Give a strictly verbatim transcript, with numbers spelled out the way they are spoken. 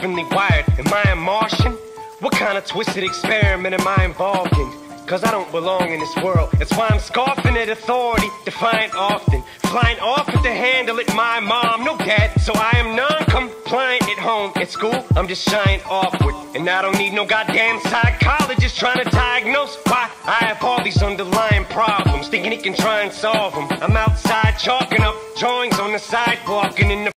heavenly wired. Am I a Martian? What kind of twisted experiment am I involved in? Cause I don't belong in this world. That's why I'm scoffing at authority, defiant often. Flying off at the handle at my mom, no dad, so I am non-compliant at home. At school, I'm just shying awkward. And I don't need no goddamn psychologist trying to diagnose why I have all these underlying problems, thinking he can try and solve them. I'm outside chalking up drawings on the sidewalk and in the